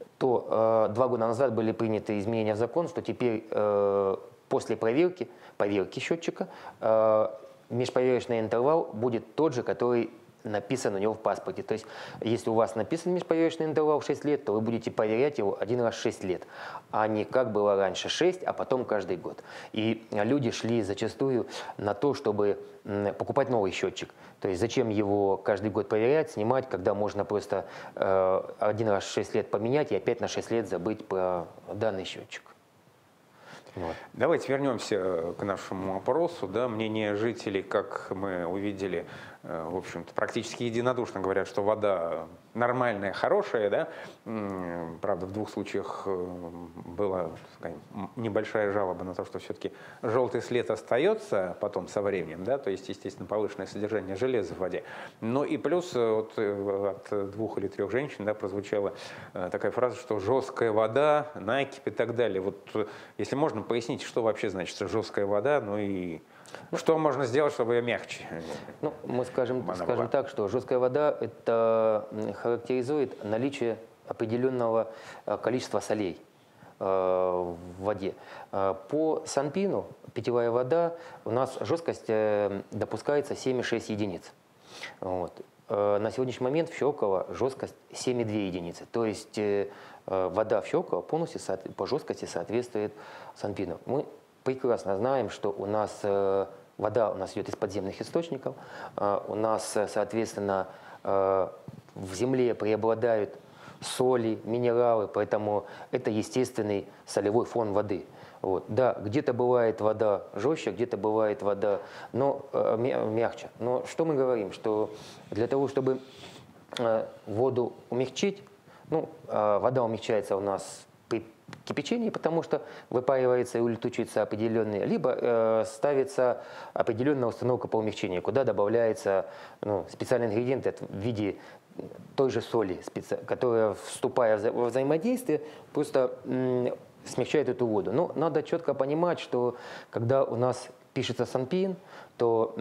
То э, два года назад были приняты изменения в закон, что теперь э, после проверки, проверки счетчика э, межповерочный интервал будет тот же, который написан у него в паспорте. То есть, если у вас написан межповерочный интервал шесть лет, то вы будете проверять его один раз в шесть лет, а не как было раньше шесть, а потом каждый год. И люди шли зачастую на то, чтобы покупать новый счетчик. То есть, зачем его каждый год проверять, снимать, когда можно просто э, один раз в шесть лет поменять и опять на шесть лет забыть про данный счетчик. Вот. Давайте вернемся к нашему опросу. Да, мнение жителей, как мы увидели, в общем-то, практически единодушно говорят, что вода нормальная, хорошая. Да? Правда, в двух случаях была сказать, небольшая жалоба на то, что все-таки желтый след остается потом со временем. Да? То есть, естественно, повышенное содержание железа в воде. Но и плюс вот, от двух или трех женщин да, прозвучала такая фраза, что жесткая вода, накипь и так далее. Вот, если можно, поясните, что вообще значит жесткая вода, ну и ну, что можно сделать, чтобы ее мягче? Ну, мы скажем, скажем так, что жесткая вода это характеризует наличие определенного количества солей э, в воде. По Санпину питьевая вода у нас жесткость э, допускается семь и шесть единиц. Вот. Э, на сегодняшний момент в Щелково жесткость семь и две единицы. То есть э, вода в Щелково полностью по жесткости соответствует Санпину. Мы прекрасно знаем, что у нас э, вода у нас идет из подземных источников, э, у нас, соответственно, э, в земле преобладают соли, минералы, поэтому это естественный солевой фон воды. Вот. Да, где-то бывает вода жестче, где-то бывает вода но, э, мягче. Но что мы говорим? Что для того, чтобы э, воду умягчить, ну, э, вода умягчается у нас при кипячении, потому что выпаривается и улетучивается определенный, либо э, ставится определенная установка по умягчению, куда добавляется ну, специальный ингредиент в виде той же соли, специ... которая, вступая во взаимодействие, просто м, смягчает эту воду. Но надо четко понимать, что когда у нас пишется Санпин, то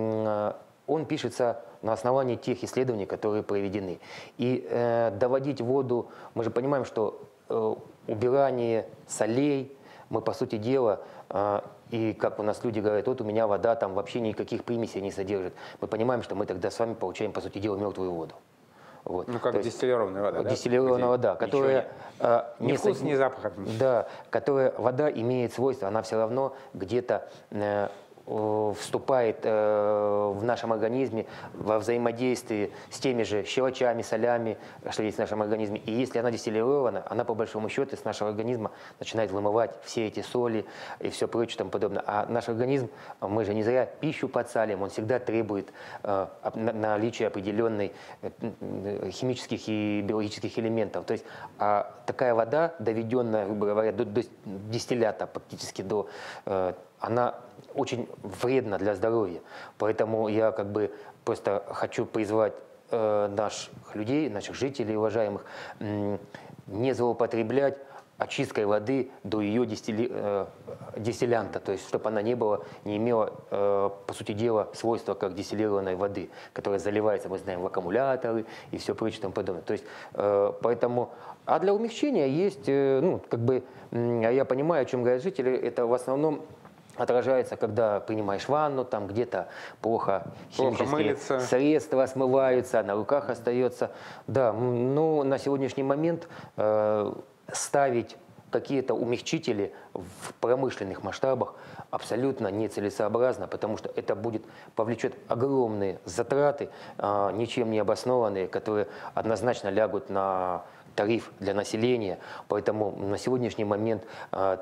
м, он пишется на основании тех исследований, которые проведены. И э, доводить воду, мы же понимаем, что э, убирание солей, мы, по сути дела, э, и как у нас люди говорят, вот у меня вода там вообще никаких примесей не содержит. Мы понимаем, что мы тогда с вами получаем, по сути дела, мертвую воду. Вот. Ну, как дистиллированная вода, да? Дистиллированная вода, которая... Э, ни не вкус, со... ни запах. Да, которая, вода имеет свойство, она все равно где-то э, вступает в нашем организме во взаимодействии с теми же щелочами, солями, что есть в нашем организме. И если она дистиллирована, она по большому счету с нашего организма начинает вымывать все эти соли и все прочее и тому подобное. А наш организм, мы же не зря пищу подсалим, он всегда требует наличия определенных химических и биологических элементов. То есть а такая вода, доведенная, грубо говоря, до, до дистиллята, практически до, она очень вредно для здоровья. Поэтому я как бы просто хочу призвать э, наших людей, наших жителей, уважаемых, э, не злоупотреблять очисткой воды до ее дистилли, э, дистиллянта, то есть чтобы она не, была, не имела, э, по сути дела, свойства как дистиллированной воды, которая заливается, мы знаем, в аккумуляторы и все прочее и тому подобное. То есть, э, поэтому, а для умягчения есть, э, ну, как бы, э, я понимаю, о чем говорят жители, это в основном отражается, когда принимаешь ванну, там где-то плохо химические средства смываются, на руках остается. Да, ну, на сегодняшний момент э, ставить какие-то умягчители в промышленных масштабах абсолютно нецелесообразно, потому что это будет, повлечет огромные затраты, э, ничем не обоснованные, которые однозначно лягут на тариф для населения. Поэтому на сегодняшний момент э,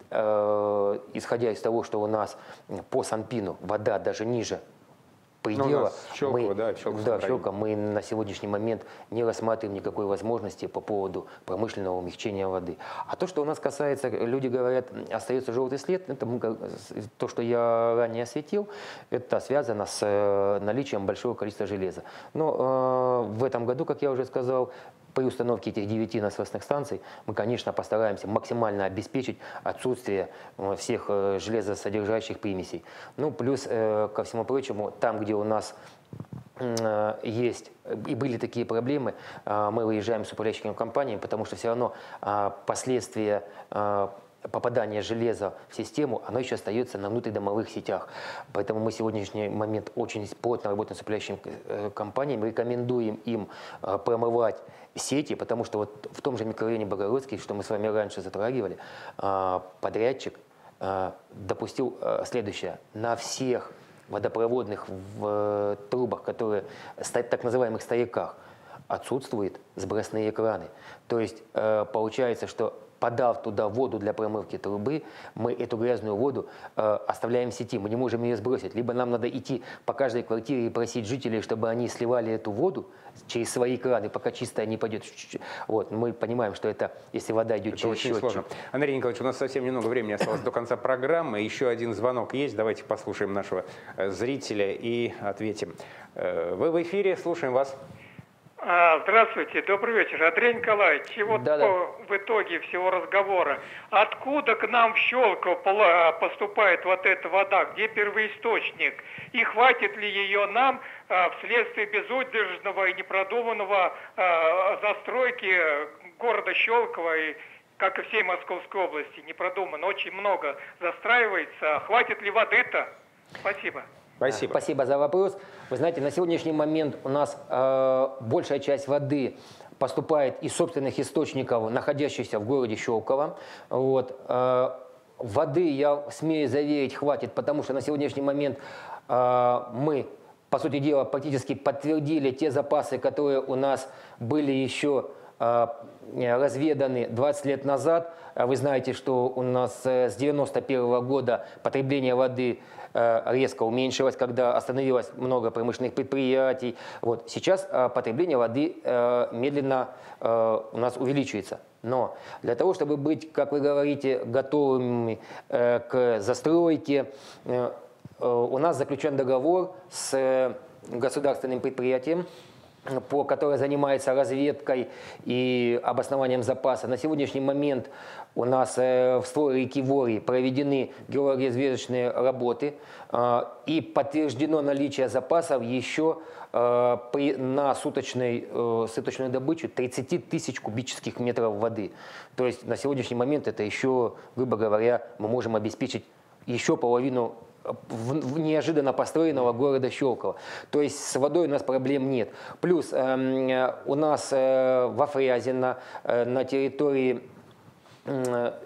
исходя из того, что у нас по Санпину вода даже ниже предела, Щелково, мы, да, да, Щелково, мы на сегодняшний момент не рассматриваем никакой возможности по поводу промышленного умягчения воды. А то, что у нас касается, люди говорят, остается желтый след, это мы, то, что я ранее осветил, это связано с наличием большого количества железа. Но э, в этом году, как я уже сказал, при установке этих девяти насосных станций мы, конечно, постараемся максимально обеспечить отсутствие всех железосодержащих примесей. Ну, плюс, ко всему прочему, там, где у нас есть и были такие проблемы, мы выезжаем с управляющими компаниями, потому что все равно последствия попадание железа в систему, оно еще остается на внутридомовых сетях. Поэтому мы в сегодняшний момент очень плотно работаем с управляющими компаниями, рекомендуем им промывать сети, потому что вот в том же микрорайоне Богородский, что мы с вами раньше затрагивали, подрядчик допустил следующее. На всех водопроводных в трубах, которые стоят в так называемых стояках, отсутствуют сбросные краны. То есть получается, что подав туда воду для промывки трубы, мы эту грязную воду э, оставляем в сети, мы не можем ее сбросить. Либо нам надо идти по каждой квартире и просить жителей, чтобы они сливали эту воду через свои краны, пока чистая не пойдет. Вот, мы понимаем, что это, если вода идет это через очень счетчик. Сложно. Андрей Николаевич, у нас совсем немного времени осталось до конца программы. Еще один звонок есть. Давайте послушаем нашего зрителя и ответим. Вы в эфире, слушаем вас. А, здравствуйте, добрый вечер. Андрей Николаевич, и вот Да-да. по, в итоге всего разговора, откуда к нам в Щелково поступает вот эта вода, где первоисточник, и хватит ли ее нам а, вследствие безудержного и непродуманного а, застройки города Щелково, и, как и всей Московской области, не продумано, очень много застраивается, хватит ли воды-то? Спасибо. Спасибо. Спасибо за вопрос. Вы знаете, на сегодняшний момент у нас э, большая часть воды поступает из собственных источников, находящихся в городе Щелково. Вот. Э, воды, я смею заверить, хватит, потому что на сегодняшний момент э, мы, по сути дела, практически подтвердили те запасы, которые у нас были еще э, разведаны двадцать лет назад. Вы знаете, что у нас с девяносто первого года потребление воды резко уменьшилось, когда остановилось много промышленных предприятий. Вот. Сейчас потребление воды медленно у нас увеличивается. Но для того, чтобы быть, как вы говорите, готовыми к застройке, у нас заключен договор с государственным предприятием, по которой занимается разведкой и обоснованием запаса. На сегодняшний момент у нас в створе реки Вори проведены геологоразведочные работы и подтверждено наличие запасов еще при, на суточной, суточную добычу тридцать тысяч кубических метров воды. То есть на сегодняшний момент это еще, грубо говоря, мы можем обеспечить еще половину в неожиданно построенного города Щелково. То есть с водой у нас проблем нет. Плюс э, у нас э, во Фрязино, э, на территории э,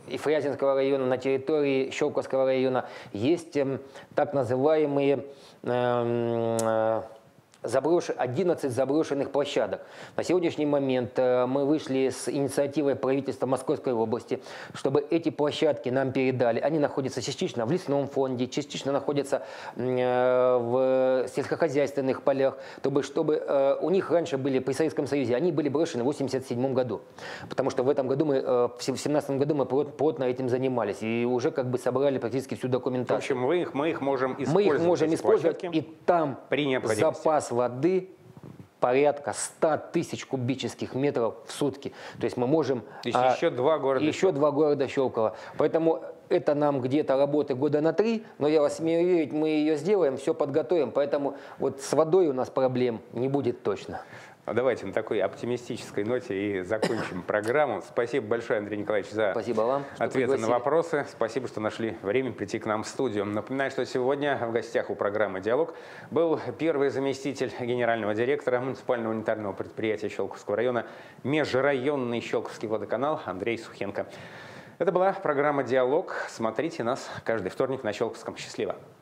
Фрязинского района, на территории Щелковского района есть э, так называемые э, э, Заброш... одиннадцать заброшенных площадок. На сегодняшний момент мы вышли с инициативой правительства Московской области, чтобы эти площадки нам передали. Они находятся частично в лесном фонде, частично находятся в сельскохозяйственных полях. Чтобы, чтобы у них раньше были при Советском Союзе, они были брошены в восемьдесят седьмом году. Потому что в этом году мы, в семнадцатом году мы плотно этим занимались и уже как бы собрали практически всю документацию. В общем, мы их, мы их можем использовать. Мы их можем использовать, и там при запас воды порядка ста тысяч кубических метров в сутки. То есть мы можем... То есть а, еще два города Еще два города Щелково. Поэтому это нам где-то работы года на три, но я вас смею верить, мы ее сделаем, все подготовим. Поэтому вот с водой у нас проблем не будет точно. Давайте на такой оптимистической ноте и закончим программу. Спасибо большое, Андрей Николаевич, за Спасибо вам, ответы на вопросы. Спасибо, что нашли время прийти к нам в студию. Напоминаю, что сегодня в гостях у программы «Диалог» был первый заместитель генерального директора муниципального унитарного предприятия Щелковского района, межрайонный Щелковский водоканал Андрей Сухенко. Это была программа «Диалог». Смотрите нас каждый вторник на Щелковском. Счастливо!